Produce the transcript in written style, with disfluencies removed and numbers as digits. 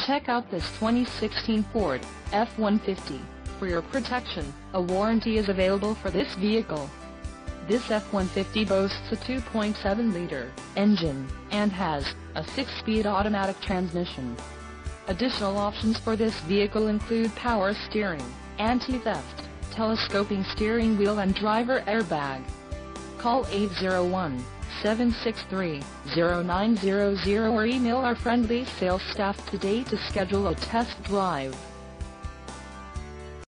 Check out this 2016 Ford F-150. For your protection, a warranty is available for this vehicle. This F-150 boasts a 2.7-liter engine, and has a 6-speed automatic transmission. Additional options for this vehicle include power steering, anti-theft, telescoping steering wheel and driver airbag. Call 801-763-0900 or email our friendly sales staff today to schedule a test drive.